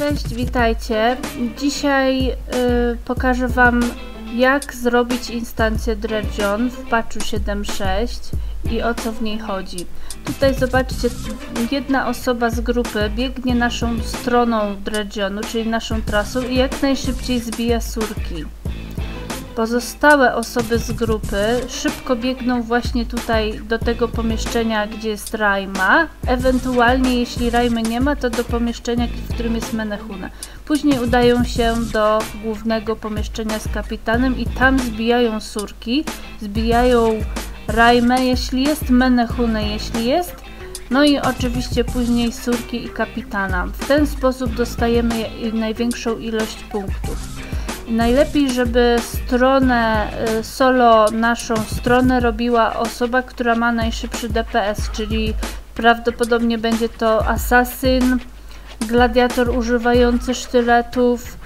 Cześć, witajcie. Dzisiaj pokażę Wam, jak zrobić instancję Dredgeon w patchu 7.6 i o co w niej chodzi. Tutaj zobaczcie, jedna osoba z grupy biegnie naszą stroną Dredgeonu, czyli naszą trasą i jak najszybciej zbija surki. Pozostałe osoby z grupy szybko biegną właśnie tutaj do tego pomieszczenia, gdzie jest Raima. Ewentualnie, jeśli Raimy nie ma, to do pomieszczenia, w którym jest Menehune. Później udają się do głównego pomieszczenia z kapitanem i tam zbijają surki, zbijają Raimę, jeśli jest, Menehune, jeśli jest. No i oczywiście później surki i kapitana. W ten sposób dostajemy największą ilość punktów. Najlepiej, żeby stronę solo, naszą stronę robiła osoba, która ma najszybszy DPS, czyli prawdopodobnie będzie to asasyn, gladiator używający sztyletów,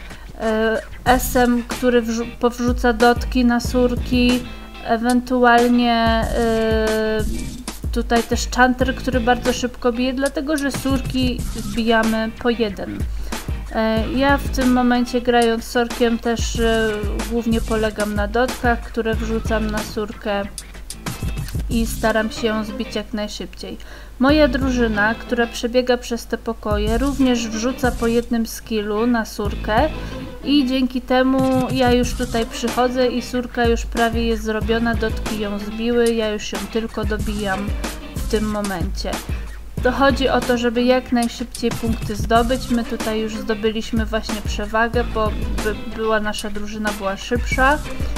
SM, który powrzuca dotki na surki, ewentualnie tutaj też chanter, który bardzo szybko bije, dlatego że surki zbijamy po jeden. Ja w tym momencie, grając sorkiem, też głównie polegam na dotkach, które wrzucam na surkę i staram się ją zbić jak najszybciej. Moja drużyna, która przebiega przez te pokoje, również wrzuca po jednym skillu na surkę i dzięki temu ja już tutaj przychodzę i surka już prawie jest zrobiona, dotki ją zbiły, ja już ją tylko dobijam w tym momencie. To chodzi o to, żeby jak najszybciej punkty zdobyć. My tutaj już zdobyliśmy właśnie przewagę, bo nasza drużyna była szybsza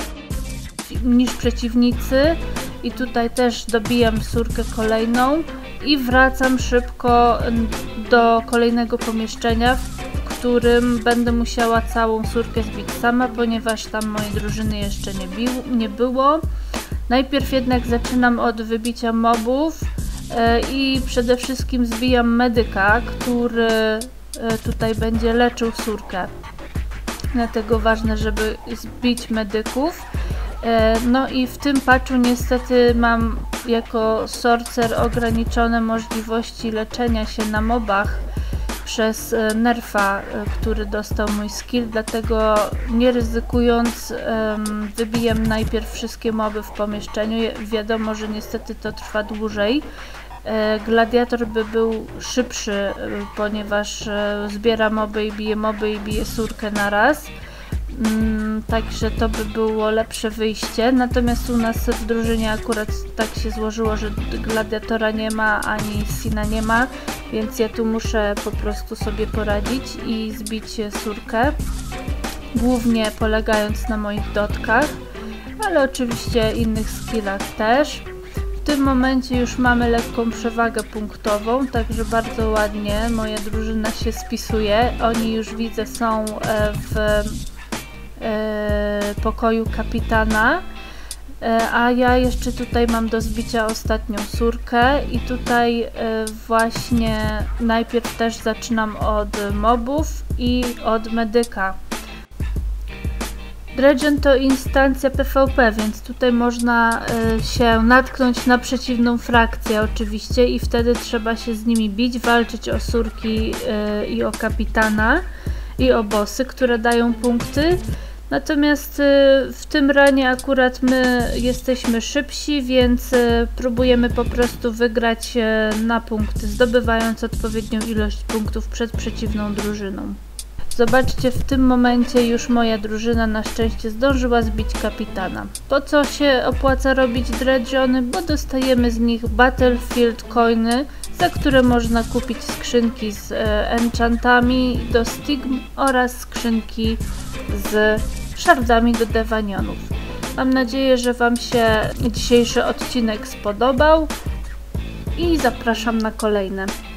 niż przeciwnicy i tutaj też dobijam surkę kolejną i wracam szybko do kolejnego pomieszczenia, w którym będę musiała całą surkę zbić sama, ponieważ tam mojej drużyny jeszcze nie było. Najpierw jednak zaczynam od wybicia mobów i przede wszystkim zbijam medyka, który tutaj będzie leczył surkę. Dlatego ważne, żeby zbić medyków. No i w tym patchu niestety mam jako sorcerer ograniczone możliwości leczenia się na mobach przez nerfa, który dostał mój skill, dlatego nie ryzykując wybijam najpierw wszystkie moby w pomieszczeniu. Wiadomo, że niestety to trwa dłużej. Gladiator by był szybszy, ponieważ zbiera moby i bije surkę na raz. Także to by było lepsze wyjście. Natomiast u nas w drużynie akurat tak się złożyło, że gladiatora nie ma, ani Sina nie ma, więc ja tu muszę po prostu sobie poradzić i zbić surkę, głównie polegając na moich dotkach, ale oczywiście innych skillach też. W tym momencie już mamy lekką przewagę punktową, także bardzo ładnie moja drużyna się spisuje. Oni już widzę są w pokoju kapitana, a ja jeszcze tutaj mam do zbicia ostatnią surkę i tutaj właśnie najpierw też zaczynam od mobów i od medyka. Dredgeon to instancja PvP, więc tutaj można się natknąć na przeciwną frakcję oczywiście i wtedy trzeba się z nimi bić, walczyć o surki i o kapitana i o bossy, które dają punkty. Natomiast w tym ranie akurat my jesteśmy szybsi, więc próbujemy po prostu wygrać na punkty, zdobywając odpowiednią ilość punktów przed przeciwną drużyną. Zobaczcie, w tym momencie już moja drużyna na szczęście zdążyła zbić kapitana. Po co się opłaca robić Dredgeony? Bo dostajemy z nich Battlefield coiny, za które można kupić skrzynki z enchantami do Stigm oraz skrzynki z szardami do Devanionów. Mam nadzieję, że Wam się dzisiejszy odcinek spodobał i zapraszam na kolejne.